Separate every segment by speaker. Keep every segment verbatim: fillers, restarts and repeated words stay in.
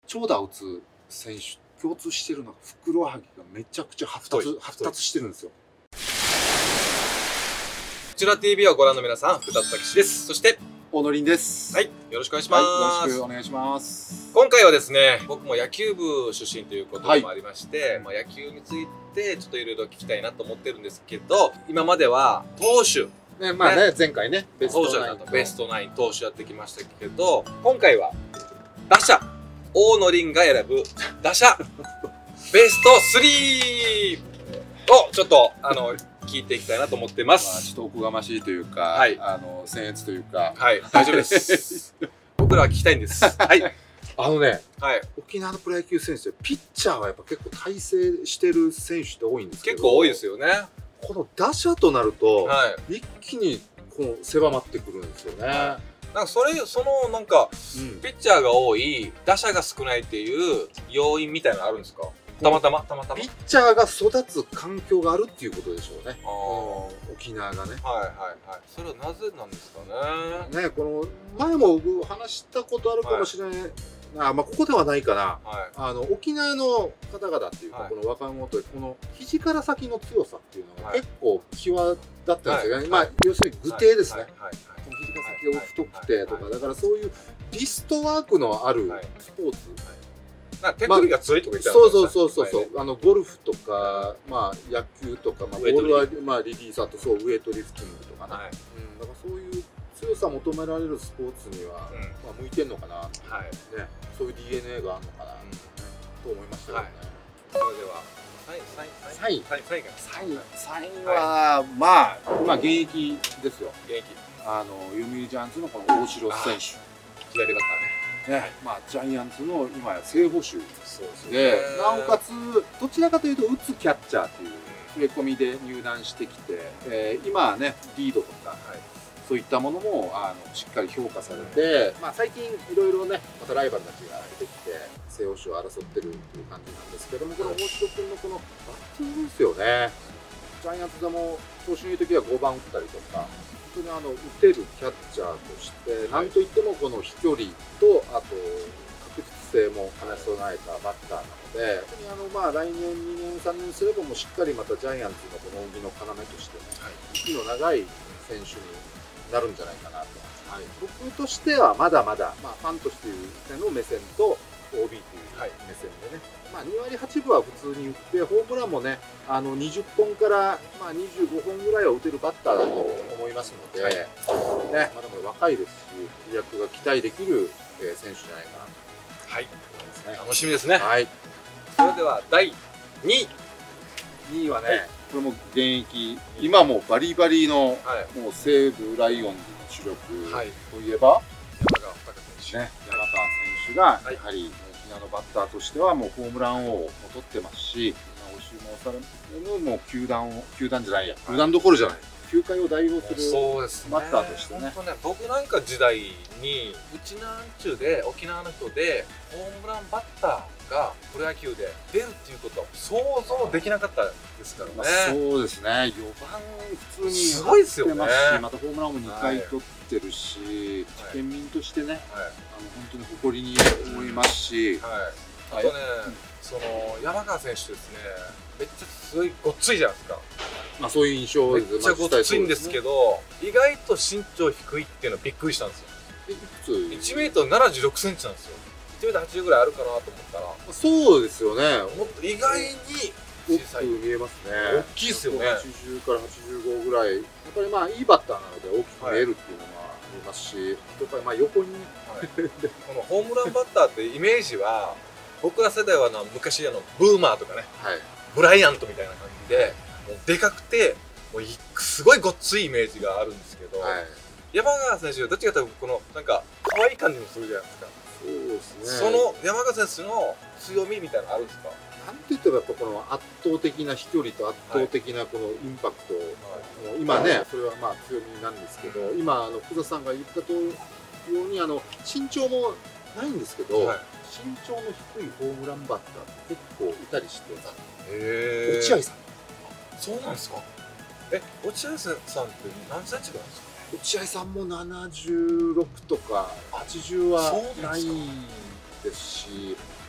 Speaker 1: 長打を打つ選手共通してるのがふくらはぎがめちゃくちゃ発達発達してるんですよ。
Speaker 2: こちら ティービー をご覧の皆さん、福田武史です。そして
Speaker 1: 小野凛です。
Speaker 2: はい、よろしくお願いします。
Speaker 1: はい、よろしくお願いします。
Speaker 2: 今回はですね、僕も野球部出身ということもありまして、はい、まあ野球についてちょっといろいろ聞きたいなと思ってるんですけど、今までは投手
Speaker 1: ね、まあね、前回ね、
Speaker 2: ベストナインベストナイン投手やってきましたけど、今回は打者、大野凛が選ぶ打者ベストスリーをちょっとあの聞いていきたいなと思ってます。
Speaker 1: まあ、ちょっとおこがましいというか、
Speaker 2: はい、
Speaker 1: あの僭越というか、
Speaker 2: はい、大丈夫です。僕らは聞きたいんです。はい。
Speaker 1: あのね、
Speaker 2: はい、
Speaker 1: 沖縄のプロ野球選手でピッチャーはやっぱ結構大成してる選手って多いんですけど、
Speaker 2: 結構多いですよね。
Speaker 1: この打者となると、
Speaker 2: はい、
Speaker 1: 一気にこの狭まってくるんですよね。
Speaker 2: はい、なんかそれそのなんか、うん、ピッチャーが多い打者が少ないっていう要因みたいなのあるんですか？たまたまたまたま
Speaker 1: ピッチャーが育つ環境があるっていうことでしょうね。沖縄がね。
Speaker 2: はいはいはい。それはなぜなんですかね。
Speaker 1: ね、この前も話したことあるかもしれない。はい、あ、まあここではないかな。はい、あの沖縄の方々っていうか、はい、この若者とこの肘から先の強さっていうのが結構際立ったんですよね。まあ要するに具体ですね。肘が先を太くてとか、だからそういうリストワークのあるスポーツ。
Speaker 2: なんか手首が強いとか言ってた
Speaker 1: んですか？そうそうそうそう、あのゴルフとか、まあ野球とか、まあボールはまあリリーサーとそうウエイトリフティングとかな、はい、うん、だからそういう強さ求められるスポーツには、うん、まあ向いてんのかな、はい、ね、そういう ディーエヌエー があるのかな、うん、と思いましたよね。はい、
Speaker 2: それではさんい
Speaker 1: さんいはまあ今現役ですよ。現役。あの読売ジャイアンツのこの大城選手、
Speaker 2: 左バッターね。
Speaker 1: ね、まあジャイアンツの今や正捕手で、なおかつどちらかというと打つキャッチャーという触れ込みで入団してきて、えー、今はねリードとか、はい、そういったものもあのしっかり評価されて、まあ最近いろいろねまたライバルたちが出てきて正捕手を争ってるという感じなんですけども、この大城君のこのバッティングですよね。ジャイアンツでも調子のいい時はごばん打ったりとか。本当にあの打てるキャッチャーとして、なんといってもこの飛距離とあと確実性も兼ね備えたバッターなので、本当にあのまあ来年にねんさんねんすればもうしっかりまたジャイアンツのこの扇の要としてね、息の長い選手になるんじゃないかなと、はい、僕としてはまだまだ、まあ、ファンとしての目線と オービー という目線でね、まあ、にわりはちぶは普通に打ってホームランもねあのにじゅっぽんからまあにじゅうごほんぐらいは打てるバッターだと思いますので、はい、ね、まだまだ若いですし飛躍が期待できる選手じゃないかなと、
Speaker 2: はい、楽しみですね。
Speaker 1: はい、
Speaker 2: それではだいにい。
Speaker 1: にいはね、はい、これも現役、今もバリバリの、はい、もう西武ライオンズの主力といえば、はい、
Speaker 2: 山川穂高選手、
Speaker 1: ね、山川選手がやはり沖縄のバッターとしてはもうホームラン王も取ってますし、押しもされるもう球団を球団じゃないや、はい、球団どころじゃない。球界を代表するバッターとしてね。
Speaker 2: 本当ね、僕なんか時代にうちなんちゅうで沖縄の人でホームランバッターがプロ野球で出るっていうことは想像できなかったですからね。まあ、
Speaker 1: そうですね。よばん普通に
Speaker 2: すごいですよね。
Speaker 1: またホームランもにかい取ってるし、はい、県民としてね、はい、あの本当に誇りに思いますし、
Speaker 2: はい、あとね、うん、その山川選手ですね、めっちゃすごいごっついじゃないですか。
Speaker 1: まあそういう印象
Speaker 2: めっちゃごっついんですけど、意外と身長低いっていうのはびっくりしたんですよ。
Speaker 1: いくつ？
Speaker 2: いちメートルななじゅうろくセンチなんですよ。いちメートルはちじゅうぐらいあるかなと思ったら、
Speaker 1: そうですよね。
Speaker 2: もっと意外に
Speaker 1: 小さい、見えますね。
Speaker 2: 大きいですよね。
Speaker 1: はちじゅうからはちじゅうごぐらい、やっぱりまあいいバッターなので大きく見えるっていうのはありますし、やっぱりまあ横に、はい、
Speaker 2: このホームランバッターってイメージは僕ら世代はあの昔あのブーマーとかね、はい、ブライアントみたいな感じでもうでかくてもうすごいごっついイメージがあるんですけど、はい、山川選手はどっちかというとこのなんか可愛い感じもするじゃないですか。
Speaker 1: そうですね。
Speaker 2: その山川選手の強みみたいなのあるんですか？
Speaker 1: なんて言ったらやっぱこの圧倒的な飛距離と圧倒的なこのインパクト、はい、今ねそれはまあ強みなんですけど、今あの福田さんが言ったとようにあの身長もないんですけど、はい、身長の低いホームランバッターって結構いたりして、
Speaker 2: へ
Speaker 1: 落合さん。
Speaker 2: そうなんですか？え、落合さんって何センチぐらいですか？
Speaker 1: 落合さんもななじゅうろくとかはちじゅうはないですし、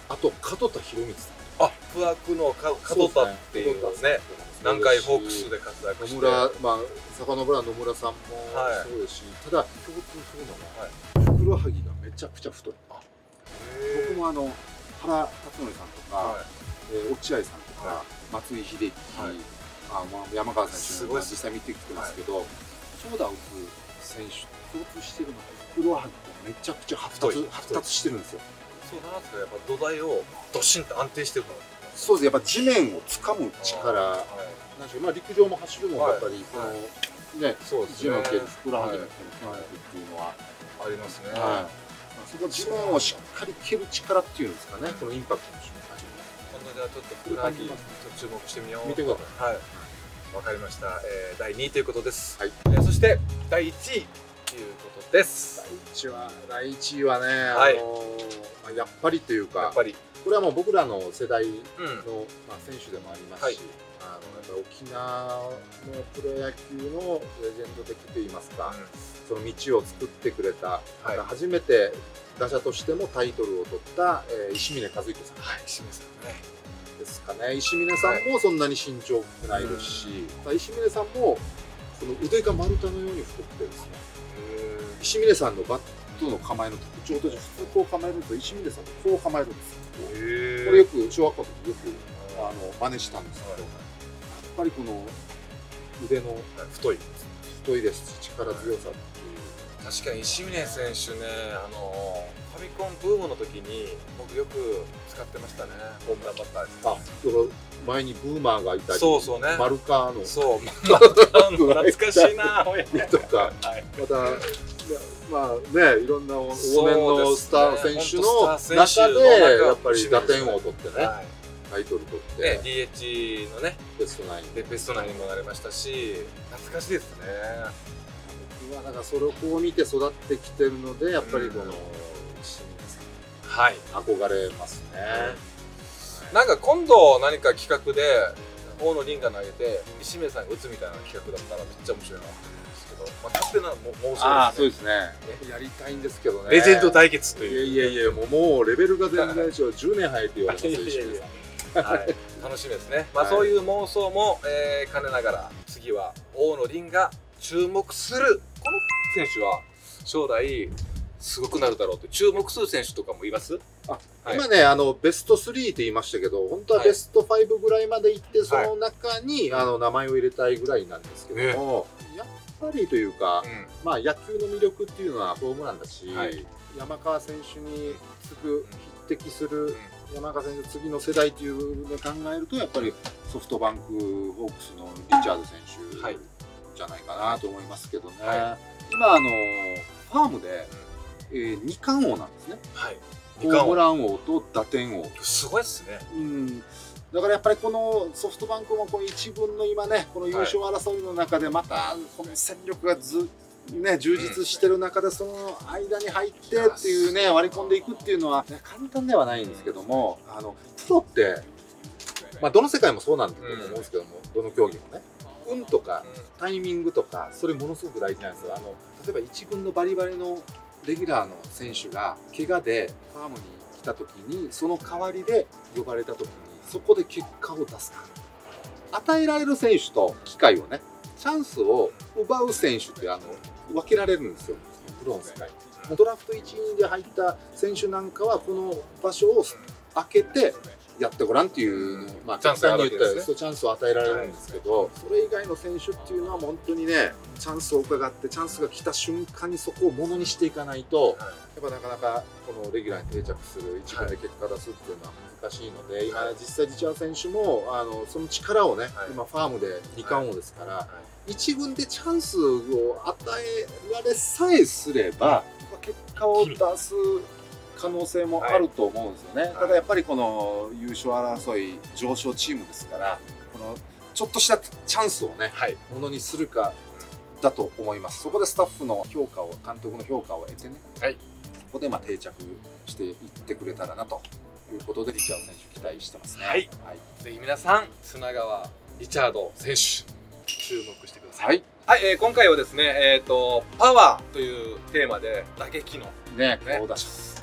Speaker 1: あと門田博光さ
Speaker 2: ん、あ、プアクの門田っていうね、南海ホークスで活躍して、
Speaker 1: 野村、まあ坂の村野村さんもそうですし、ただ共通するのはふくらはぎがめちゃくちゃ太い。僕もあの原辰徳さんとか落合さんとか松井秀喜、あ山川選手実際見てきてますけど、長打を打つ選手共通してるのがふくらはぎがめちゃくちゃ発達発達してるんですよ。
Speaker 2: そうなんですか、やっぱ土台をどっしんと安定してるの。
Speaker 1: そうです、やっぱ地面を掴む力、なんでしょう、まあ陸上も走るのがやっぱりこのね、地面を蹴るふくらはぎの筋肉っていうのは
Speaker 2: ありますね。
Speaker 1: そこ地面をしっかり蹴る力っていうんですかね、このインパクトの瞬間に。
Speaker 2: 今度じゃあちょっとふくらはぎ注目してみよう。
Speaker 1: 見てください。
Speaker 2: はい。わかりました。えー、だいにいということです。はい。えー、そしてだいいちいということです。
Speaker 1: だいいちはだいいちいはね、はい、あのまあやっぱりというか、やっぱりこれはもう僕らの世代の、うん、まあ選手でもありますし、はい、あのやっぱ沖縄のプロ野球のレジェンド的といいますか、うん、その道を作ってくれた、はい、初めて打者としてもタイトルを取った、えー、石峰和彦さん、はい、石峰さんねですかね。石峰さんもそんなに身長低くないですし、はい、石峰さんもその腕が丸太のように太くてですね、石峰さんのバットの構えの特徴として普通こう構えると石峰さんこう構えるんですよ。これよく小学校の時よくあの真似したんですけど、やっぱりこの腕の太い太いですし力強さっていう。
Speaker 2: 確かに石峰選手ね、あのファミコンブームの時に僕よく使ってましたね、ホームランバッターです。あ、だ
Speaker 1: から前にブーマーがいたり、
Speaker 2: そうそうね、
Speaker 1: マルカーの、
Speaker 2: そうマルカーの懐かしいな
Speaker 1: とか、はい、またまあね、いろんな往年のスター選手の中でやっぱり打点王を取ってね、はい、タイトル取って、
Speaker 2: ね、ディーエイチ のね
Speaker 1: ベストナイン
Speaker 2: でベストナインにもなれましたし、懐かしいですね。
Speaker 1: 僕はだからそれをこう見て育ってきてるので、やっぱりこの石峰さん、はい、憧れますね。
Speaker 2: うん、なんか今度何か企画で大野凛が投げて石峰さんが打つみたいな企画だったらめっちゃ面白いなと思うんですけど、まあ、勝手な妄想ですね。ああ、そうですね。
Speaker 1: やりたいんですけどね。
Speaker 2: レジェンド対決という。
Speaker 1: いやいやいや、もうもうレベルが全然違う。じゅうねん早いって言われますよ、石峰さん。
Speaker 2: はい、楽しみですね。まあ、はい、そういう妄想も、えー、兼ねながら、次は大野凛が注目するこの選手は将来すごくなるだろうと注目する選手とかもいます？
Speaker 1: あ、はい、今ね、あのベストスリーって言いましたけど、本当はベストファイブぐらいまで行って、はい、その中にあの名前を入れたいぐらいなんですけども、ね、やっぱりというか、うん、まあ野球の魅力っていうのはホームランだし、はい、山川選手に次ぐ匹敵する、うん、山川選手次の世代というのを考えると、やっぱりソフトバンクホークスのリチャード選手、はい、じゃないかなと思いますけどね。はい、今あのファームで、うん、えー、に冠王なんですね。はい、ホームラン王と打点王。
Speaker 2: すごいですね。
Speaker 1: うん。だからやっぱりこのソフトバンクもこの一軍の今ね、この優勝争いの中でまたこの戦力がずね、充実してる中でその間に入ってっていうね、割り込んでいくっていうのは、ね、簡単ではないんですけども、あのプロって、まあ、どの世界もそうなんだと思うんですけども、どの競技もね、運とかタイミングとか、それものすごく大事なんですよ。あの例えば一軍のバリバリのレギュラーの選手が怪我でファームに来た時に、その代わりで呼ばれた時にそこで結果を出すか、与えられる選手と機会をね、チャンスを奪う選手ってあの分けられるんですよ、プロの世界。ドラフトいちいにで入った選手なんかはこの場所を開けてやってごらんっていう、まあ、チャンスに言ったらチャンスを与えられるんですけど、それ以外の選手っていうのは本当にね、チャンスを伺ってチャンスが来た瞬間にそこをものにしていかないと、やっぱなかなかこのレギュラーに定着する、一軍で結果出すっていうのは難しいので、今実際リチャード選手もあのその力をね、今ファームでに冠王ですから、一軍でチャンスを与えられさえすれば結果を出す可能性もあると思うんですよね。はい、ただやっぱりこの優勝争い上昇チームですから、このちょっとしたチャンスをね、はい、ものにするかだと思います。そこでスタッフの評価を、監督の評価を得てね、はい、そこでまあ定着していってくれたらなということで、リチャード選手期待してますね。はい、
Speaker 2: はい、ぜひ皆さん砂川リチャード選手注目してください。はい、はい、えー、今回はですね、えっ、ー、とパワーというテーマで打撃の
Speaker 1: ね、好打者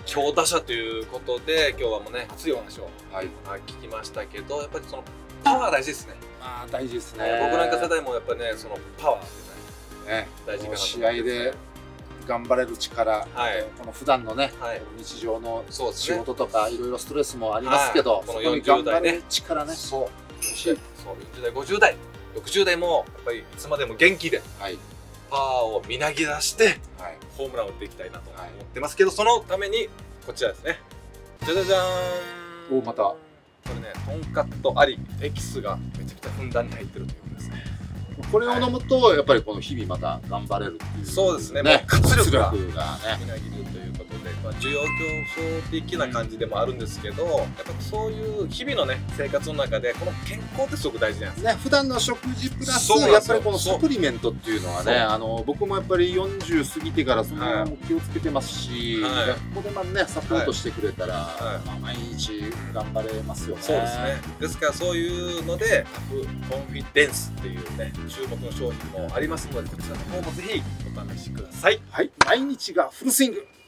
Speaker 2: 強打者ということで今日はもうね熱いお話を、
Speaker 1: はい、
Speaker 2: 聞きましたけど、やっぱりそのパワー大事ですね。
Speaker 1: まあ大事ですね。
Speaker 2: 僕なんか世代もやっぱりねそのパワーってね、
Speaker 1: ね
Speaker 2: 大事かなと思いますね。
Speaker 1: 試合で頑張れる力、はい、この普段のね、はい、日常の仕事とかいろいろストレスもありますけど、はい、
Speaker 2: このよんじゅう代ね、
Speaker 1: 力ね、
Speaker 2: そう、そうよんじゅう代、ごじゅう代、ろくじゅう代もやっぱりいつまでも元気で、はい、パワーをみなぎ出して、はい、ホームランを打っていきたいなと思ってますけど、そのためにこちらですね。じゃじゃじゃーん。
Speaker 1: お、またこ
Speaker 2: れね、とんかつとありエキスがめちゃくちゃふんだんに入ってるということですね。
Speaker 1: これを飲むとやっぱりこの日々また頑張れるっていう、ね、
Speaker 2: そうですね。もう活力がみ
Speaker 1: ね
Speaker 2: なぎるということで、まあ、需要競争的な感じでもあるんですけど、やっぱそういう日々のね生活の中でこの健康ってすごく大事なんですね。
Speaker 1: 普段の食事プラスやっぱりこのサプリメントっていうのはね、あの僕もやっぱりよんじゅう過ぎてからその辺も気をつけてますし、はい、ここでまあねサポートしてくれたら、はい、まあ毎日頑張れますよね。
Speaker 2: そうですね。ですからそういうのでタフコンフィデンスっていうね注目の商品もありますので、こちらの方もぜひお試しください。
Speaker 1: はい、毎日がフルスイング。